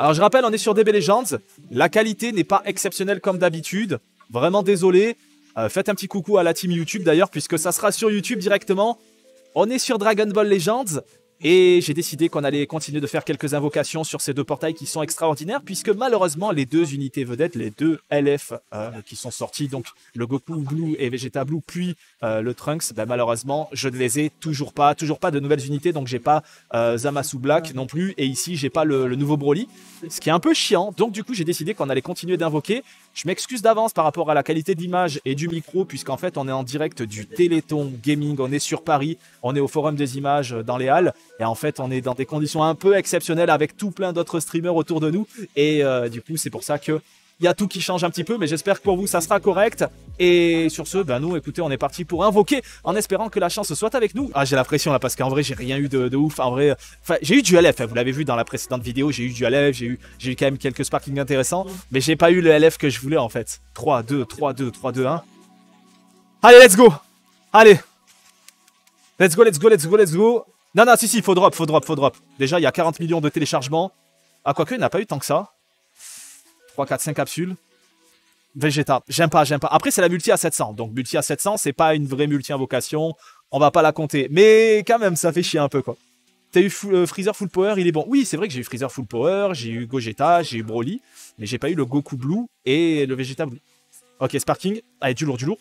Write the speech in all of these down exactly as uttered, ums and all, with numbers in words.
Alors je rappelle, on est sur D B Legends. La qualité n'est pas exceptionnelle comme d'habitude. Vraiment désolé. Euh, faites un petit coucou à la team YouTube d'ailleurs, puisque ça sera sur YouTube directement. On est sur Dragon Ball Legends. Et j'ai décidé qu'on allait continuer de faire quelques invocations sur ces deux portails qui sont extraordinaires, puisque malheureusement, les deux unités vedettes, les deux L F euh, qui sont sortis, donc le Goku Blue et Vegeta Blue, puis euh, le Trunks, ben, malheureusement, je ne les ai toujours pas. Toujours pas de nouvelles unités, donc j'ai pas euh, Zamasu Black non plus. Et ici, j'ai pas le, le nouveau Broly, ce qui est un peu chiant. Donc du coup, j'ai décidé qu'on allait continuer d'invoquer. Je m'excuse d'avance par rapport à la qualité d'image et du micro, puisqu'en fait, on est en direct du Téléthon Gaming, on est sur Paris, on est au Forum des Images dans les Halles. Et en fait, on est dans des conditions un peu exceptionnelles avec tout plein d'autres streamers autour de nous. Et euh, du coup, c'est pour ça que il y a tout qui change un petit peu. Mais j'espère que pour vous, ça sera correct. Et sur ce, ben nous, écoutez, on est parti pour invoquer en espérant que la chance soit avec nous. Ah, j'ai la pression là parce qu'en vrai, j'ai rien eu de, de ouf. En vrai, enfin, j'ai eu du L F. Hein, vous l'avez vu dans la précédente vidéo, j'ai eu du L F. J'ai eu, j'ai eu quand même quelques sparkings intéressants. Mais j'ai pas eu le L F que je voulais en fait. trois, deux, trois, deux, trois, deux, un. Allez, let's go. Allez. Let's go, let's go, let's go, let's go. Non, non, si, si, faut drop, faut drop, faut drop. Déjà, il y a quarante millions de téléchargements. Ah, quoique, il n'a pas eu tant que ça. trois, quatre, cinq capsules. Vegeta, j'aime pas, j'aime pas. Après, c'est la multi à sept cents. Donc, multi à sept cents, c'est pas une vraie multi-invocation. On va pas la compter. Mais quand même, ça fait chier un peu, quoi. T'as eu full, euh, Freezer Full Power, il est bon. Oui, c'est vrai que j'ai eu Freezer Full Power, j'ai eu Gogeta, j'ai eu Broly. Mais j'ai pas eu le Goku Blue et le Vegeta Blue. Ok, Sparking. Allez, du lourd, du lourd.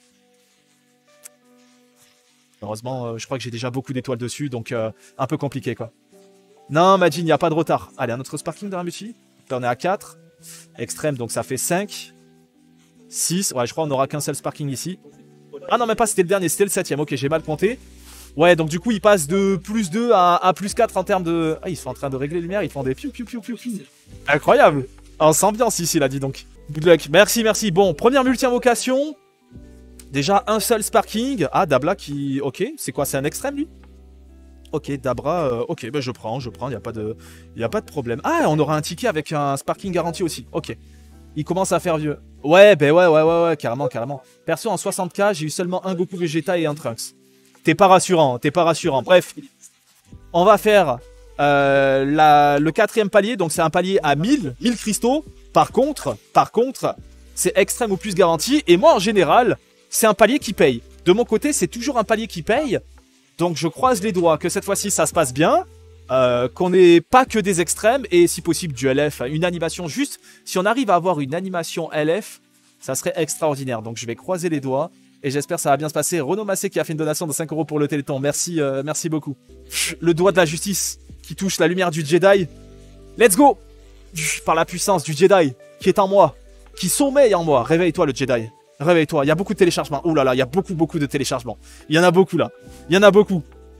Heureusement, euh, je crois que j'ai déjà beaucoup d'étoiles dessus, donc euh, un peu compliqué, quoi. Non, Majin, il n'y a pas de retard. Allez, un autre Sparking dans la multi. Là, on est à quatre. Extrême, donc ça fait cinq. six. Ouais, je crois qu'on n'aura qu'un seul Sparking ici. Ah non, même pas, c'était le dernier, c'était le septième. Ok, j'ai mal compté. Ouais, donc du coup, il passe de plus deux à, à plus quatre en termes de... Ah, ils sont en train de régler les lumières, ils font des piou piou piou piou piou. Incroyable. On s'ambiance ici, là, dis donc. Good luck. Merci, merci. Bon, première multi-invocation. Déjà, un seul Sparking. Ah, Dabla qui... Ok, c'est quoi? C'est un extrême, lui? Ok, Dabra... Euh... Ok, ben je prends, je prends, il n'y a pas de... Il n'y a pas de problème. Ah, on aura un ticket avec un Sparking garanti aussi. Ok. Il commence à faire vieux. Ouais, ben ouais, ouais, ouais, ouais, carrément, carrément. Perso, en soixante K, j'ai eu seulement un Goku Vegeta et un Trunks. T'es pas rassurant, t'es pas rassurant. Bref, on va faire euh, la... le quatrième palier. Donc, c'est un palier à mille, mille cristaux. Par contre, par contre, c'est extrême ou plus garanti. Et moi, en général... c'est un palier qui paye. De mon côté, c'est toujours un palier qui paye. Donc, je croise les doigts que cette fois-ci, ça se passe bien. Euh, qu'on n'ait pas que des extrêmes. Et si possible, du L F. Une animation juste. Si on arrive à avoir une animation L F, ça serait extraordinaire. Donc, je vais croiser les doigts. Et j'espère que ça va bien se passer. Renaud Massé qui a fait une donation de cinq euros pour le Téléthon. Merci, euh, merci beaucoup. Le doigt de la justice qui touche la lumière du Jedi. Let's go! Par la puissance du Jedi qui est en moi. Qui sommeille en moi. Réveille-toi, le Jedi. Réveille-toi, il y a beaucoup de téléchargements. Ouh là là, il y a beaucoup, beaucoup de téléchargements. Il y en a beaucoup là. Il y en a beaucoup.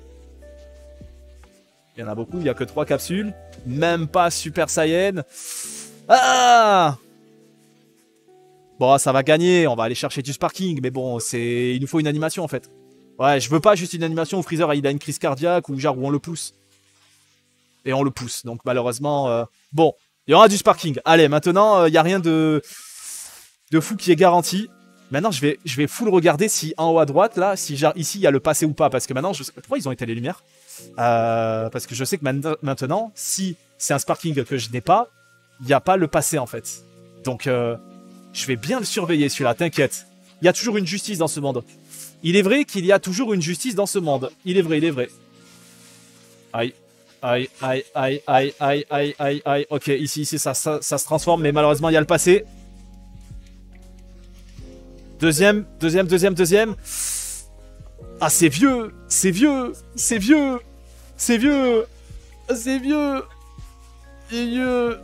Il y en a beaucoup, il n'y a que trois capsules. Même pas Super Saiyan. Ah! Bon, ça va gagner. On va aller chercher du Sparking. Mais bon, c'est... il nous faut une animation en fait. Ouais, je veux pas juste une animation où Freezer il a une crise cardiaque ou genre où on le pousse. Et on le pousse. Donc malheureusement... Euh... Bon, il y aura du Sparking. Allez, maintenant, il euh, n'y a rien de... de fou qui est garanti. Maintenant, je vais, je vais full regarder si en haut à droite, là, si genre, ici, il y a le passé ou pas. Parce que maintenant, je sais pas pourquoi ils ont éteint les lumières. Euh, parce que je sais que maintenant, si c'est un Sparking que je n'ai pas, il n'y a pas le passé, en fait. Donc, euh, je vais bien le surveiller, celui-là, t'inquiète. Il y a toujours une justice dans ce monde. Il est vrai qu'il y a toujours une justice dans ce monde. Il est vrai, il est vrai. Aïe. Aïe, aïe, aïe, aïe, aïe, aïe, aïe, aïe. Ok, ici, ici, ça, ça, ça se transforme, mais malheureusement, il y a le passé. Deuxième, deuxième, deuxième, deuxième. Ah, c'est vieux, c'est vieux, c'est vieux, c'est vieux, c'est vieux, c'est vieux.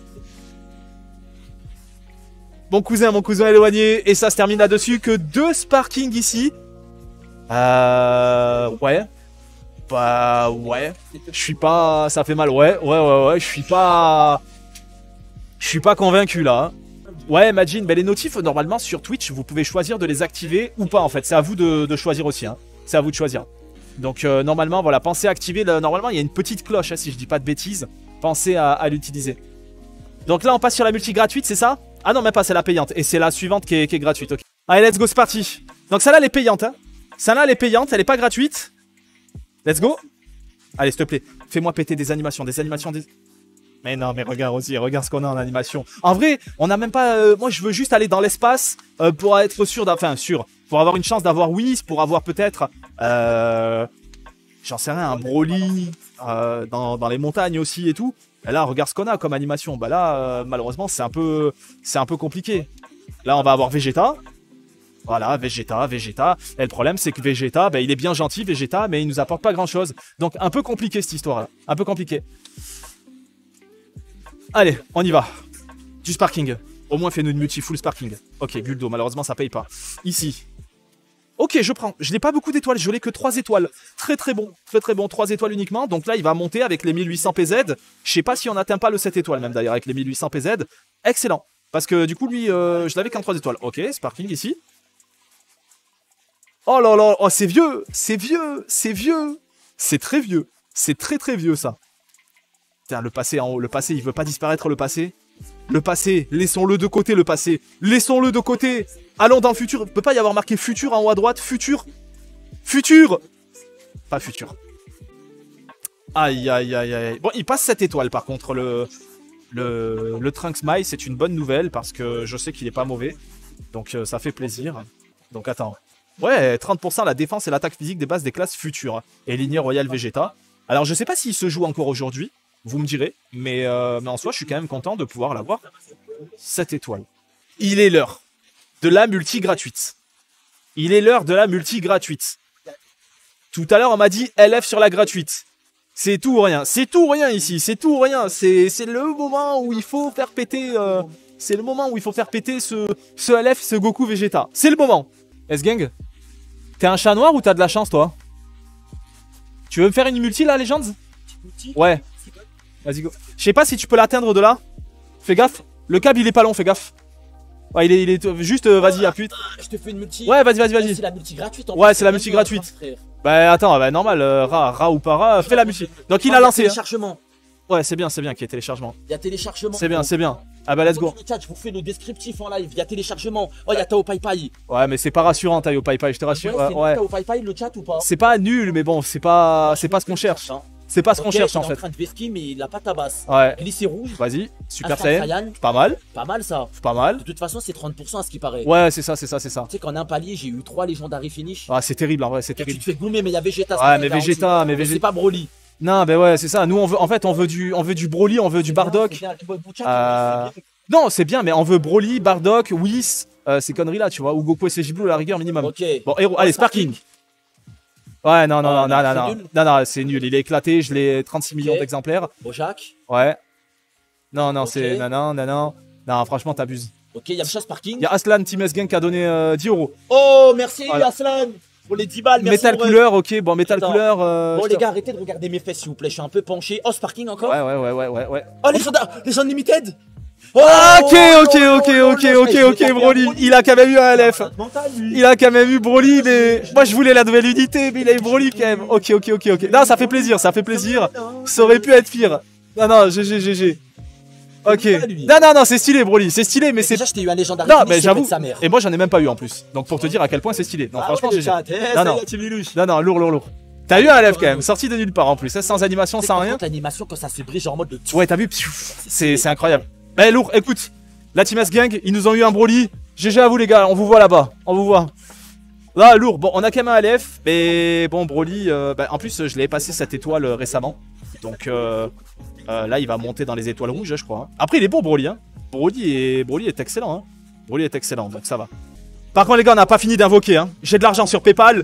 Mon cousin, mon cousin éloigné. Et ça se termine là-dessus. Que deux Sparking ici. Euh... Ouais. Bah, ouais. Je suis pas... Ça fait mal, ouais, ouais, ouais, ouais. Je suis pas... Je suis pas convaincu, là. Ouais, Majin, ben les notifs, normalement, sur Twitch, vous pouvez choisir de les activer ou pas, en fait. C'est à vous de, de choisir aussi, hein. C'est à vous de choisir. Donc, euh, normalement, voilà, pensez à activer... Le... Normalement, il y a une petite cloche, hein, si je dis pas de bêtises. Pensez à, à l'utiliser. Donc là, on passe sur la multi gratuite, c'est ça? Ah non, même pas, c'est la payante. Et c'est la suivante qui est, qui est gratuite, ok. Allez, let's go, c'est parti. Donc celle-là, elle est payante, hein. Celle-là, elle est payante, elle est pas gratuite. Let's go. Allez, s'il te plaît, fais-moi péter des animations, des animations, des... Mais non, mais regarde aussi, regarde ce qu'on a en animation. En vrai, on n'a même pas... Euh, moi, je veux juste aller dans l'espace euh, pour être sûr... Enfin, sûr. Pour avoir une chance d'avoir Whis, pour avoir peut-être... Euh, J'en sais rien, un Broly euh, dans, dans les montagnes aussi et tout. Et là, regarde ce qu'on a comme animation. Bah là, euh, malheureusement, c'est un peu, c'est un peu compliqué. Là, on va avoir Vegeta. Voilà, Vegeta, Vegeta. Et le problème, c'est que Vegeta, bah, il est bien gentil, Vegeta, mais il nous apporte pas grand-chose. Donc, un peu compliqué, cette histoire-là. Un peu compliqué. Allez, on y va. Du sparking. Au moins, fais-nous une multi full sparking. Ok, Guldo, malheureusement, ça paye pas. Ici. Ok, je prends. Je n'ai pas beaucoup d'étoiles, je n'ai que trois étoiles. Très très bon, très très bon, trois étoiles uniquement. Donc là, il va monter avec les mille huit cents P Z. Je sais pas si on n'atteint pas le sept étoiles même d'ailleurs avec les mille huit cents P Z. Excellent. Parce que du coup, lui, euh, je l'avais qu'en trois étoiles. Ok, sparking ici. Oh là là, oh, c'est vieux, c'est vieux, c'est vieux. C'est très vieux. C'est très très vieux ça. Putain, le passé en haut, le passé, il veut pas disparaître le passé. Le passé, laissons-le de côté, le passé. Laissons-le de côté. Allons dans le futur. Il peut pas y avoir marqué futur en haut à droite. Futur. Futur. Pas futur. Aïe, aïe, aïe, aïe. Bon, il passe cette étoile, par contre, le, le, le Trunks Mai. C'est une bonne nouvelle parce que je sais qu'il est pas mauvais. Donc, euh, ça fait plaisir. Donc, attends. Ouais, trente pour cent la défense et l'attaque physique des bases des classes futures. Et lignée Royale Vegeta. Alors, je sais pas s'il se joue encore aujourd'hui. Vous me direz, mais, euh, mais en soi, je suis quand même content de pouvoir l'avoir. sept étoiles. Il est l'heure de la multi gratuite. Il est l'heure de la multi gratuite. Tout à l'heure, on m'a dit L F sur la gratuite. C'est tout ou rien. C'est tout ou rien ici. C'est tout ou rien. C'est le moment où il faut faire péter... Euh, c'est le moment où il faut faire péter ce, ce L F, ce Goku Vegeta. C'est le moment. S-Gang, t'es un chat noir ou t'as de la chance, toi? Tu veux me faire une multi, là, Legends? Ouais. Vas-y, go. Je sais pas si tu peux l'atteindre de là. Fais gaffe. Le câble, il est pas long, fais gaffe. Ouais, il est, il est juste, euh, vas-y, appuie. Je te fais une multi. Ouais, vas-y, vas-y, vas-y. C'est la multi gratuite. Ouais, c'est la multi gratuite. Bah, attends, bah, normal, euh, Ra, Ra ou pas Ra, fais la multi. Donc, il a lancé. Téléchargement. Ouais, c'est bien, c'est bien qu'il y ait téléchargement. Il y a téléchargement. C'est bien, c'est bien. Ah bah, let's go. Je vous fais le descriptif en live. Il y a téléchargement. Oh, il y a Tao Pai Pai. Ouais, mais c'est pas rassurant, Tayo Pai Pai, je te rassure. Ouais, ouais. Tao Pai Pai, le chat ou pas? C'est pas nul, mais bon, c'est pas, c'est pas ce qu'on cherche. C'est pas ce qu'on okay, cherche en il est fait. en train de vesquer, mais il a pas tabasse. Ouais. Glissé rouge. Vas-y, Super Instant Saiyan. Saiyan. Pas mal. Pas mal ça. Pas mal. De toute façon, c'est trente pour cent à ce qui paraît. Ouais, c'est ça, c'est ça, c'est ça. Tu sais qu'en un palier, j'ai eu trois légendaries finish. Ah, c'est terrible en vrai, c'est Tu terrible. te fais goumer, mais il y a Vegeta. Ouais, mais Vegeta, mais Vegeta. C'est pas Broly. Non, bah ouais, c'est ça. Nous, on veut, en fait, on veut du, on veut du Broly, on veut du Bardock. Euh... Non, c'est bien, mais on veut Broly, Bardock, Whis, euh, ces conneries-là, tu vois, ou Goku et C J Blue à la rigueur minimum. Ok. Bon, héros, allez, Sparking. Ouais, non, non, non, non, non, non, non, non, c'est nul. Il est éclaté. Je l'ai trente-six millions d'exemplaires. Bojack. Ouais. Non, non, c'est, non, non, non, non. Non, franchement, t'abuses. Ok, il y a Chasse Parking. Il y a Aslan Team S-Gang qui a donné euh, dix euros. Oh, merci voilà. Aslan pour les dix balles. Merci métal couleur, ok. Bon, métal Attends. couleur. Euh, bon, les gars, arrêtez de regarder mes fesses, s'il vous plaît. Je suis un peu penché. Oh, Sparking encore. Ouais, ouais, ouais, ouais, ouais, ouais. Oh, les gens, les gens limited. Oh, ok, ok, ok, ok, ok, ok, Broly. Il a quand même eu un L F. Il a quand même eu Broly, mais moi je voulais la nouvelle unité, mais il a eu Broly quand même. Ok, ok, ok, ok. Non, ça fait plaisir, ça fait plaisir. Ça aurait pu être pire. Non, non, G G, G G. Ok. Non, non, non, c'est stylé, Broly, c'est stylé, mais c'est. Déjà, je t'ai eu un légendaire. Non, mais j'avoue. Et moi, j'en ai même pas eu en plus. Donc, pour te dire à quel point c'est stylé. Donc, franchement, G G. Non, non. Non, non, lourd, lourd, lourd. T'as eu un L F quand même, sorti de nulle part en plus. Sans animation, sans rien. L'animation, quand ça se brise en mode de. Ouais, t'as vu. C'est incroyable. Eh, lourd, écoute. La Team S-Gang, ils nous ont eu un Broly. G G à vous les gars, on vous voit là-bas. On vous voit. Là, lourd. Bon, on a quand même un L F. Mais bon, Broly, euh, bah, en plus, je l'ai passé cette étoile euh, récemment. Donc euh, euh, là, il va monter dans les étoiles rouges, je crois. Hein. Après, il est bon, Broly. Hein. Broly, est... Broly est excellent. Hein. Broly est excellent, donc ça va. Par contre, les gars, on n'a pas fini d'invoquer. Hein. J'ai de l'argent sur PayPal.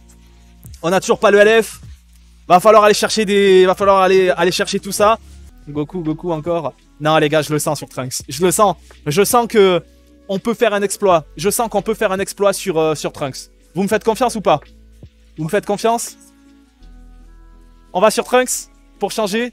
On n'a toujours pas le L F. Va falloir aller chercher des. Va falloir aller, aller chercher tout ça. Goku, Goku encore. Non les gars, je le sens sur Trunks. Je le sens. Je sens que on peut faire un exploit. Je sens qu'on peut faire un exploit sur, euh, sur Trunks. Vous me faites confiance ou pas? Vous me faites confiance? On va sur Trunks pour changer.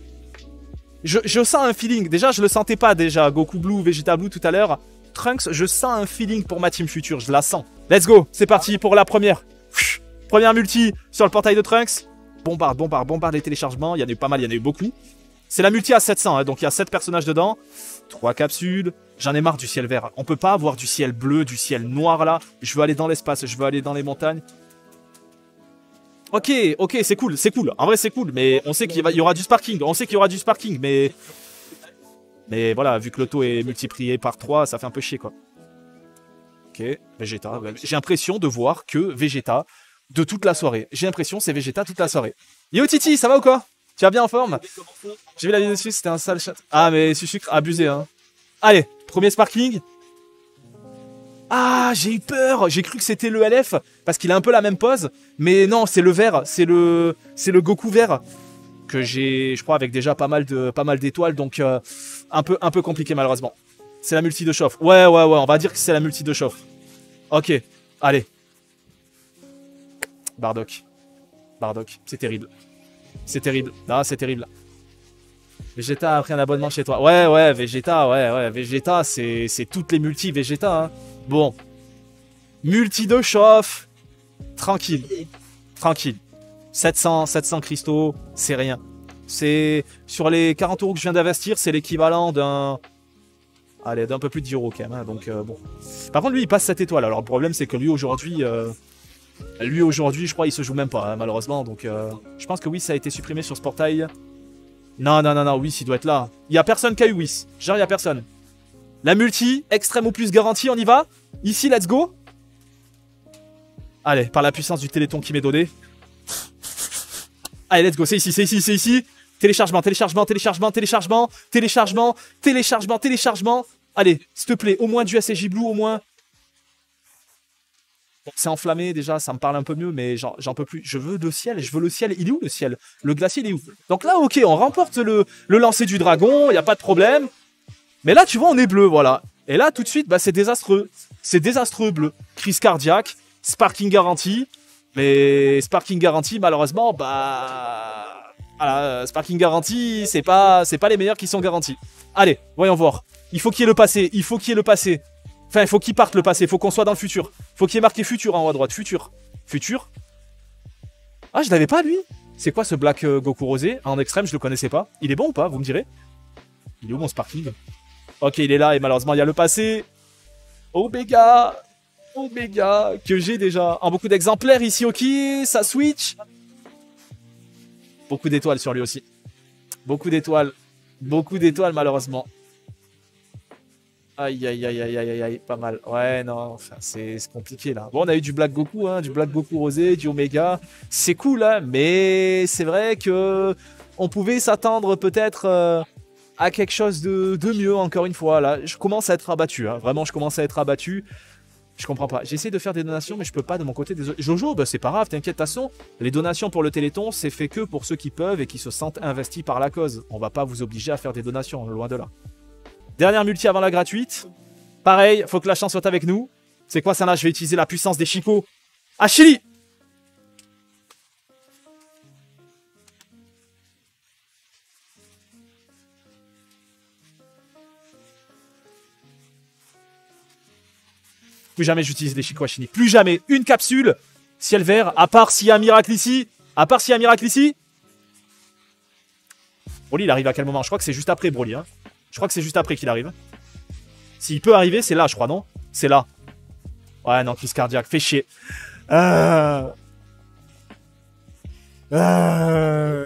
Je, je sens un feeling. Déjà, je le sentais pas déjà. Goku Blue, Vegeta Blue tout à l'heure. Trunks, je sens un feeling pour ma team future. Je la sens. Let's go. C'est parti pour la première. Première multi sur le portail de Trunks. Bombarde, bombarde, bombarde les téléchargements. Il y en a eu pas mal, il y en a eu beaucoup. C'est la multi à sept cents, hein, donc il y a sept personnages dedans. trois capsules. J'en ai marre du ciel vert. On peut pas avoir du ciel bleu, du ciel noir là. Je veux aller dans l'espace, je veux aller dans les montagnes. Ok, ok, c'est cool, c'est cool. En vrai, c'est cool, mais on sait qu'il y aura du sparking. On sait qu'il y aura du sparking, mais Mais voilà, vu que l'auto est multiplié par trois, ça fait un peu chier, quoi. Ok, Vegeta. Ouais. J'ai l'impression de voir que Vegeta de toute la soirée. J'ai l'impression c'est Vegeta toute la soirée. Yo Titi, ça va ou quoi? Tu vas bien en forme? J'ai vu la vidéo dessus, c'était un sale chat. Ah, mais sucre abusé, hein. Allez, premier sparkling. Ah, j'ai eu peur. J'ai cru que c'était le L F parce qu'il a un peu la même pose. Mais non, c'est le vert. C'est le, c'est le Goku vert que j'ai, je crois, avec déjà pas mal de, pas mal d'étoiles. Donc, euh, un peu, un peu compliqué malheureusement. C'est la multi de chauffe. Ouais, ouais, ouais. On va dire que c'est la multi de chauffe. Ok. Allez. Bardock. Bardock. C'est terrible. C'est terrible. Ah, c'est terrible. Vegeta a pris un abonnement chez toi. Ouais, ouais, Vegeta, ouais, ouais. Vegeta, c'est toutes les multi Vegeta. Hein. Bon. Multi de chauffe. Tranquille. Tranquille. sept cents, sept cents cristaux, c'est rien. C'est sur les quarante euros que je viens d'investir, c'est l'équivalent d'un... Allez, d'un peu plus de dix euros quand même. Hein, donc, euh, bon. Par contre, lui, il passe cette étoile. Alors, le problème, c'est que lui, aujourd'hui... Euh... Lui, aujourd'hui, je crois, il se joue même pas, hein, malheureusement. Donc, euh... je pense que oui, ça a été supprimé sur ce portail. Non, non, non, non, Whis, il doit être là. Il y a personne qui a eu Whis. Genre, il y a personne. La multi, extrême ou plus garantie, on y va. Ici, let's go. Allez, par la puissance du téléthon qui m'est donné. Allez, let's go, c'est ici, c'est ici, c'est ici. Téléchargement, téléchargement, téléchargement, téléchargement, téléchargement, téléchargement, téléchargement. Allez, s'il te plaît, au moins du S S J Blue, au moins. Bon, c'est enflammé déjà, ça me parle un peu mieux, mais j'en peux plus. Je veux le ciel, je veux le ciel. Il est où le ciel? Le glacier, il est où? Donc là, ok, on remporte le, le lancer du dragon, il n'y a pas de problème. Mais là, tu vois, on est bleu, voilà. Et là, tout de suite, bah, c'est désastreux. C'est désastreux, bleu. Crise cardiaque, sparking garantie. Mais sparking garantie, malheureusement, bah... Voilà, sparking garantie, c'est pas, c'est pas les meilleurs qui sont garantis. Allez, voyons voir. Il faut qu'il y ait le passé, il faut qu'il y ait le passé. Enfin, il faut qu'il parte le passé, il faut qu'on soit dans le futur. Il faut qu'il y ait marqué futur en haut à droite, futur. Futur. Ah, je l'avais pas, lui. C'est quoi ce Black euh, Goku rosé? En extrême, je le connaissais pas. Il est bon ou pas, vous me direz? Il est où mon sparking? Ok, il est là, et malheureusement, il y a le passé. Omega. Omega, que j'ai déjà en beaucoup d'exemplaires ici, ok. Ça switch. Beaucoup d'étoiles sur lui aussi. Beaucoup d'étoiles. Beaucoup d'étoiles, malheureusement. Aïe, aïe, aïe, aïe, aïe, aïe, pas mal. Ouais, non, enfin, c'est compliqué, là. Bon, on a eu du Black Goku, hein, du Black Goku rosé, du Omega. C'est cool, hein, mais c'est vrai que on pouvait s'attendre peut-être euh, à quelque chose de, de mieux, encore une fois. Là, je commence à être abattu, hein. Vraiment, je commence à être abattu. Je comprends pas. J'essaie de faire des donations, mais je peux pas de mon côté. Désolé. Jojo, bah, c'est pas grave, t'inquiète. De toute façon, les donations pour le Téléthon, c'est fait que pour ceux qui peuvent et qui se sentent investis par la cause. On va pas vous obliger à faire des donations, loin de là. Dernière multi avant la gratuite. Pareil, faut que la chance soit avec nous. C'est quoi ça là? Je vais utiliser la puissance des chicots. Achille! Plus jamais j'utilise des chicots Achille. Plus jamais. Une capsule. Ciel vert. À part s'il y a un miracle ici. À part s'il y a un miracle ici. Broly, il arrive à quel moment? Je crois que c'est juste après, Broly. Hein. Je crois que c'est juste après qu'il arrive. S'il peut arriver, c'est là, je crois, non? C'est là. Ouais, non, crise cardiaque. Fais chier. Euh... Euh...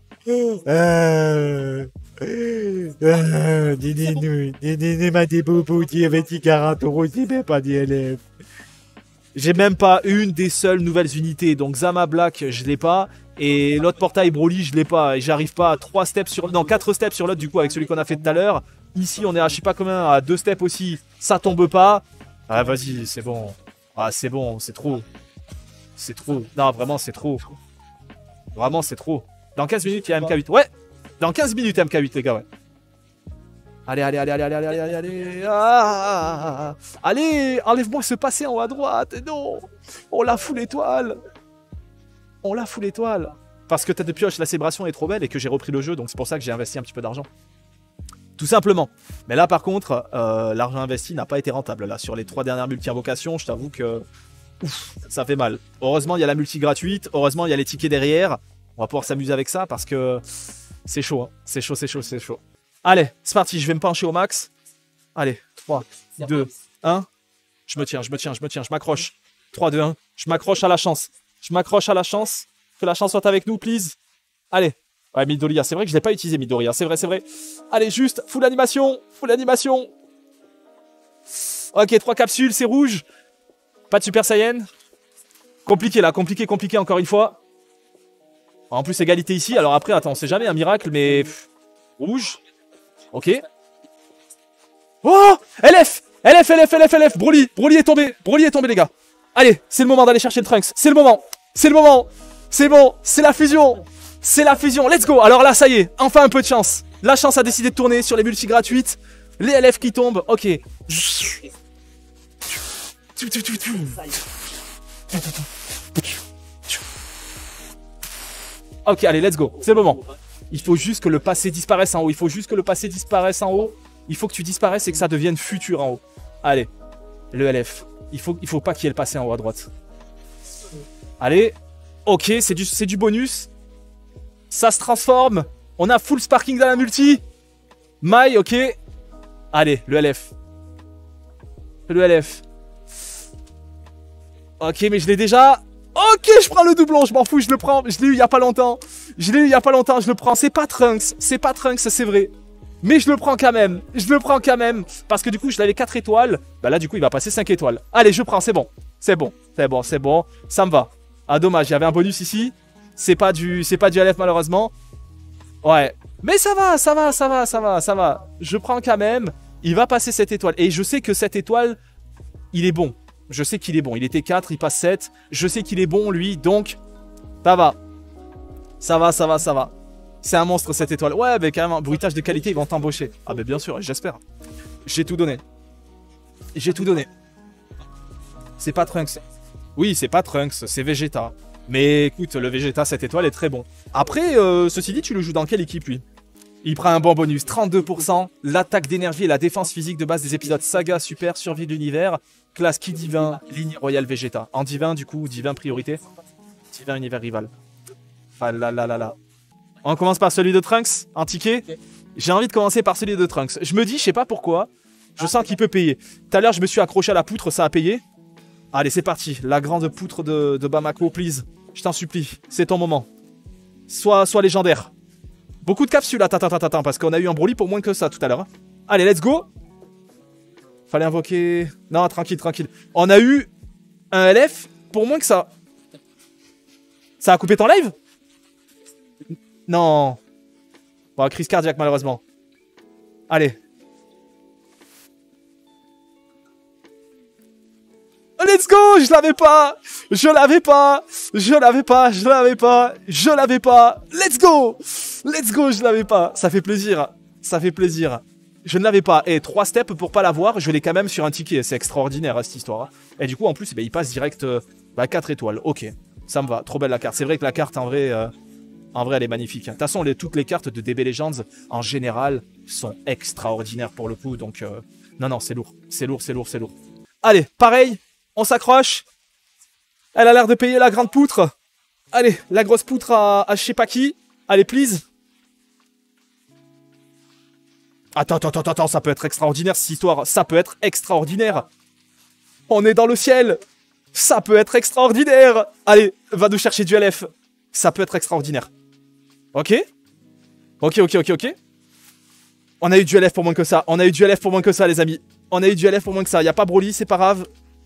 Euh... Euh... Didez-nous. Didez-nous ma des bobos qui avait dit quarante euros, c'est même pas des L F. J'ai même pas une des seules nouvelles unités. Donc Zama Black, je l'ai pas. Et l'autre portail Broly, je l'ai pas. Et j'arrive pas à trois steps sur... Non, quatre steps sur l'autre, du coup, avec celui qu'on a fait tout à l'heure. Ici, on est à je sais pas combien, à deux steps aussi. Ça tombe pas. Ah, vas-y, c'est bon. Ah, c'est bon, c'est trop. C'est trop. Non, vraiment, c'est trop. Vraiment, c'est trop. Dans quinze minutes, il y a M K huit. Ouais. Dans quinze minutes, M K huit, les gars, ouais. Allez, allez, allez, allez, allez, allez, allez, allez. Ah, allez, enlève-moi ce passé en haut à droite. Non. On la fout l'étoile. On la fout l'étoile. Parce que tête de pioche, la célébration est trop belle et que j'ai repris le jeu. Donc c'est pour ça que j'ai investi un petit peu d'argent. Tout simplement. Mais là, par contre, euh, l'argent investi n'a pas été rentable. Là, sur les trois dernières multi-invocations, je t'avoue que ouf, ça fait mal. Heureusement, il y a la multi gratuite. Heureusement, il y a les tickets derrière. On va pouvoir s'amuser avec ça parce que c'est chaud. Hein. C'est chaud, c'est chaud, c'est chaud. Allez, c'est parti. Je vais me pencher au max. Allez, trois, deux, un. Je me tiens, je me tiens, je me tiens, je m'accroche. trois, deux, un. Je m'accroche à la chance. Je m'accroche à la chance. Que la chance soit avec nous, please. Allez, Ouais, Midoriya, c'est vrai que je l'ai pas utilisé, Midoriya, c'est vrai, c'est vrai. Allez, juste, full animation, full animation. Ok, trois capsules, c'est rouge. Pas de Super Saiyan. Compliqué là, compliqué, compliqué encore une fois. En plus, égalité ici. Alors après, attends, on sait jamais, un miracle, mais... Pff, rouge. Ok. Oh, L F L F, L F, L F, L F. Broly, Broly est tombé. Broly est tombé, les gars. Allez, c'est le moment d'aller chercher le Trunks. C'est le moment. C'est le moment. C'est bon. C'est la fusion. C'est la fusion. Let's go. Alors là, ça y est. Enfin un peu de chance. La chance a décidé de tourner sur les multi gratuites. Les L F qui tombent. Ok. Ok, allez, let's go. C'est le moment. Il faut juste que le passé disparaisse en haut. Il faut juste que le passé disparaisse en haut. Il faut que tu disparaisses et que ça devienne futur en haut. Allez, le L F. Il faut, il faut pas qu'il y ait le passé en haut à droite. Allez. Ok, c'est du, c'est du bonus. Ça se transforme. On a full sparking dans la multi. Mai, ok. Allez, le L F. Le L F. Ok, mais je l'ai déjà. Ok, je prends le doublon, je m'en fous, je le prends. Je l'ai eu il y a pas longtemps. Je l'ai eu il y a pas longtemps, je le prends. C'est pas Trunks, c'est pas Trunks, c'est vrai. Mais je le prends quand même. Je le prends quand même. Parce que du coup, je l'avais quatre étoiles. Bah là, du coup, il va passer cinq étoiles. Allez, je prends, c'est bon. C'est bon, c'est bon, c'est bon. Ça me va. Ah, dommage, il y avait un bonus ici. C'est pas du, c'est pas du L F malheureusement. Ouais. Mais ça va, ça va, ça va, ça va, ça va. Je prends quand même. Il va passer cette étoile. Et je sais que cette étoile, il est bon. Je sais qu'il est bon. Il était quatre, il passe sept. Je sais qu'il est bon, lui. Donc, ça va. Ça va, ça va, ça va. C'est un monstre, cette étoile. Ouais, mais quand même, un bruitage de qualité, ils vont t'embaucher. Ah, mais bien sûr, j'espère. J'ai tout donné. J'ai tout donné. C'est pas Trunks. Oui, c'est pas Trunks, c'est Vegeta. Mais écoute, le Vegeta, cette étoile est très bon. Après, euh, ceci dit, tu le joues dans quelle équipe, lui? Il prend un bon bonus, trente-deux pour cent. L'attaque d'énergie et la défense physique de base des épisodes Saga, Super, Survie de l'univers. Classe Ki Divin, ligne Royale Vegeta. En divin, du coup, divin priorité. Divin univers rival. Ah là là là là. On commence par celui de Trunks, en ticket. J'ai envie de commencer par celui de Trunks. Je me dis, je sais pas pourquoi, je sens qu'il peut payer. Tout à l'heure, je me suis accroché à la poutre, ça a payé. Allez, c'est parti. La grande poutre de, de Bamako, please. Je t'en supplie, c'est ton moment. Sois, sois légendaire. Beaucoup de capsules, attends, attends, attends, parce qu'on a eu un Broly pour moins que ça tout à l'heure. Allez, let's go. Fallait invoquer... Non, tranquille, tranquille. On a eu un L F pour moins que ça. Ça a coupé ton live? Non. Bon, crise cardiaque, malheureusement. Allez. Let's go! Je l'avais pas! Je l'avais pas! Je l'avais pas! Je l'avais pas! Je l'avais pas! Let's go! Let's go! Je l'avais pas! Ça fait plaisir. Ça fait plaisir. Je ne l'avais pas. Et trois steps pour pas l'avoir, je l'ai quand même sur un ticket. C'est extraordinaire, hein, cette histoire. Et du coup, en plus, bah, il passe direct euh, bah, quatre étoiles. Ok. Ça me va. Trop belle la carte. C'est vrai que la carte, en vrai... Euh... En vrai, elle est magnifique. De toute façon, les, toutes les cartes de D B Legends, en général, sont extraordinaires pour le coup. Donc, euh, non, non, c'est lourd. C'est lourd, c'est lourd, c'est lourd. Allez, pareil, on s'accroche. Elle a l'air de payer la grande poutre. Allez, la grosse poutre à, à je sais pas qui. Allez, please. Attends, attends, attends, attends, ça peut être extraordinaire, cette histoire. Ça peut être extraordinaire. On est dans le ciel. Ça peut être extraordinaire. Allez, va nous chercher du L F. Ça peut être extraordinaire. Ok. Ok, ok, ok, ok. On a eu du L F pour moins que ça. On a eu du L F pour moins que ça, les amis. On a eu du L F pour moins que ça. Il n'y a pas Broly, c'est pas grave.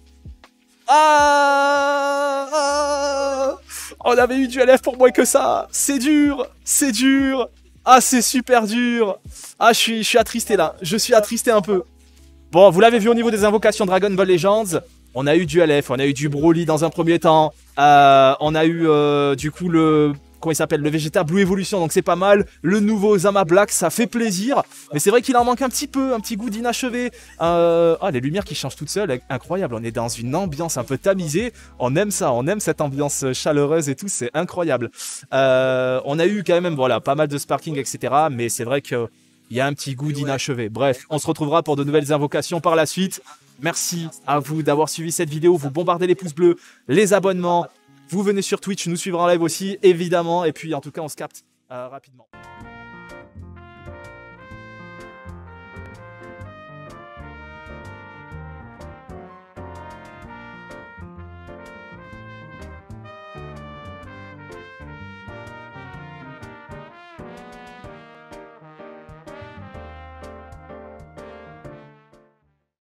Ah, ah On avait eu du L F pour moins que ça. C'est dur. C'est dur. Ah, c'est super dur. Ah, je suis, je suis attristé là. Je suis attristé un peu. Bon, vous l'avez vu au niveau des invocations Dragon Ball Legends. On a eu du L F, on a eu du Broly dans un premier temps. Euh, on a eu euh, du coup le... Comment il s'appelle? Le Vegeta Blue Evolution, donc c'est pas mal. Le nouveau Zama Black, ça fait plaisir. Mais c'est vrai qu'il en manque un petit peu, un petit goût d'inachevé. Euh... Ah, les lumières qui changent toutes seules, incroyable. On est dans une ambiance un peu tamisée. On aime ça, on aime cette ambiance chaleureuse et tout, c'est incroyable. Euh... On a eu quand même, voilà, pas mal de sparking, et cetera. Mais c'est vrai que... Il y a un petit goût d'inachevé. Bref, on se retrouvera pour de nouvelles invocations par la suite. Merci à vous d'avoir suivi cette vidéo. Vous bombardez les pouces bleus, les abonnements. Vous venez sur Twitch, nous suivre en live aussi, évidemment. Et puis, en tout cas, on se capte euh, rapidement.